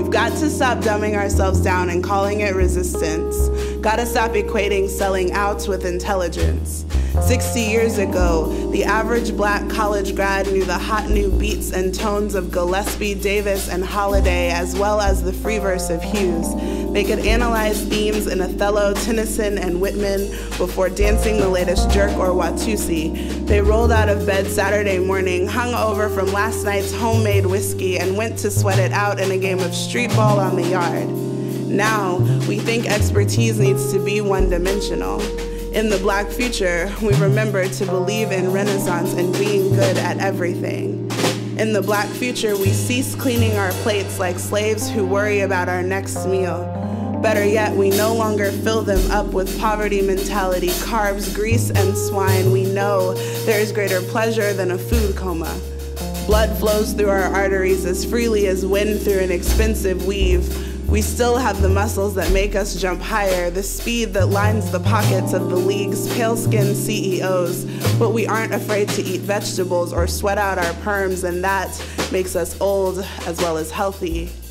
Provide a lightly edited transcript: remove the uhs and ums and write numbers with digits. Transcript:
We've got to stop dumbing ourselves down and calling it resistance. Gotta stop equating selling out with intelligence. 60 years ago, the average black college grad knew the hot new beats and tones of Gillespie, Davis, and Holiday, as well as the free verse of Hughes. They could analyze themes in Othello, Tennyson, and Whitman before dancing the latest jerk or Watusi. They rolled out of bed Saturday morning, hung over from last night's homemade whiskey, and went to sweat it out in a game of street ball on the yard. Now, we think expertise needs to be one-dimensional. In the Black future, we remember to believe in Renaissance and being good at everything. In the Black future, we cease cleaning our plates like slaves who worry about our next meal. Better yet, we no longer fill them up with poverty mentality, carbs, grease, and swine. We know there is greater pleasure than a food coma. Blood flows through our arteries as freely as wind through an expensive weave. We still have the muscles that make us jump higher, the speed that lines the pockets of the league's pale-skinned CEOs, but we aren't afraid to eat vegetables or sweat out our perms, and that makes us old as well as healthy.